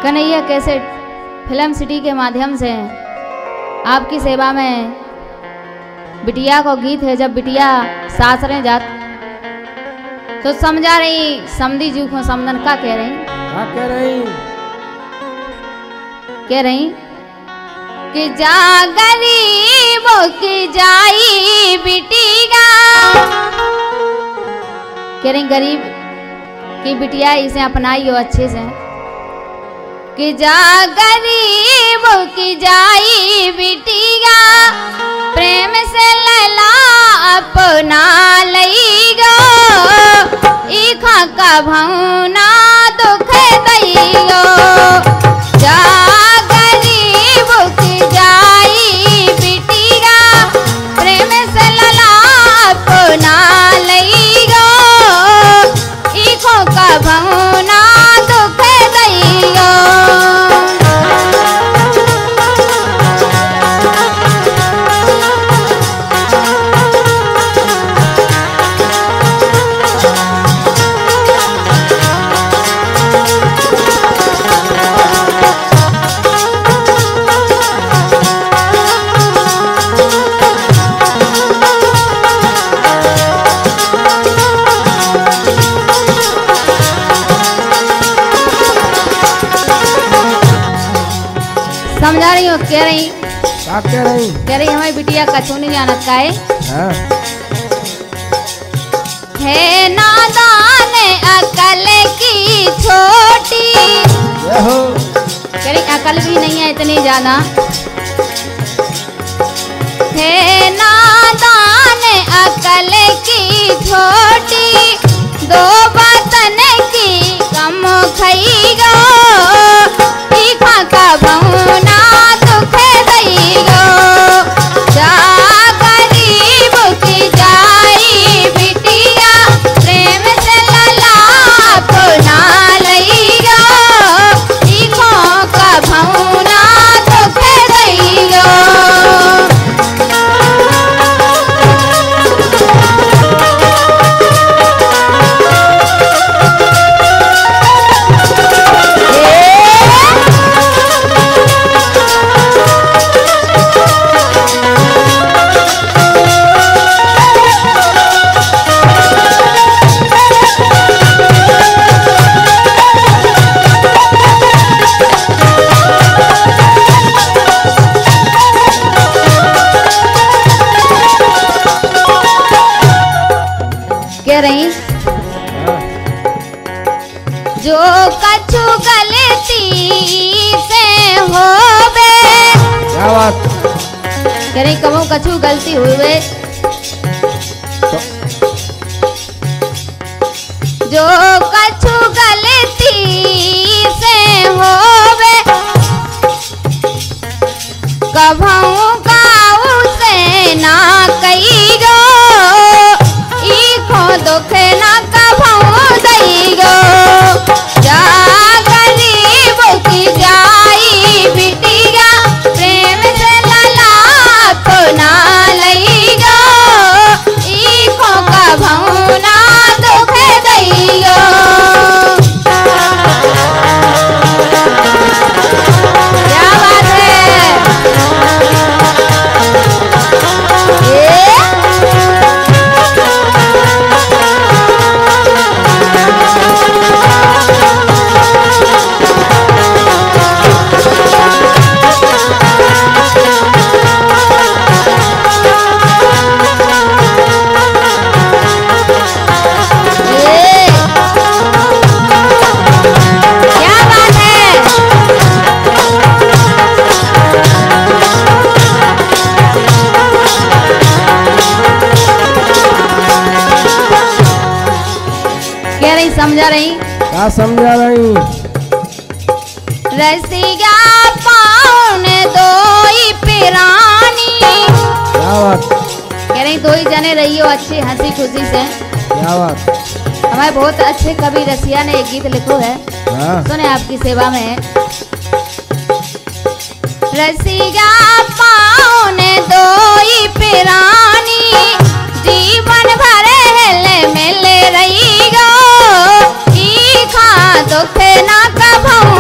Kanhaiya cassette film city के माध्यम से आपकी सेवा में बिटिया को गीत है। जब बिटिया सासरे जात तो समझा रही समधी जी को समझन का कह रही कि जा गरीबों की जाई बिटिया, कह रही गरीब की बिटिया इसे अपनाई हो अच्छे से कि जा गरीबों की जाई बिटिया, प्रेम से लला अपना लई गो, इखा का भौना दुख दई गो। जा गरीबों की जाई बिटिया, प्रेम से लला अपना लई गो, इखो का भौना दुख दई गो। समझा रही हो, कह रही हमारी बिटिया कछु नहीं जानत का है नादान अकल की छोटी, कह रही अकल भी नहीं है इतनी ज्यादा, है नादान अकल की छोटी, दो बतन की कम खई गो, तीखा का भौना दुख दई गो। जा गरीब की जाई बिटिया, प्रेम से लला अपना लई गो, तीखो का भौना दुख दई गो। रही जो कछु गलती से होवे, कह रही कबो कछु गलती हुए, जो कछु गलती से होवे, कभू काऊ से ना कई गो, इखो दुख ना कभू दई गो। जा गरीब की जाई बिटिया, प्रेम से लला अपना लई गो, इखो का भौना दुख दई गो। क्या बात है समझा रही क्या समझा रही रसिया पाउन दोई पिरानी, क्या बात कह रही दो ही जने रही हो अच्छी हंसी खुशी से। क्या बात हमारे बहुत अच्छे कवि रसिया ने एक गीत लिखो है, सुने आपकी सेवा में। रसिया पाउन दोई पिरानी, जीवन भर हेले मिले रही गो, दुख ना कभू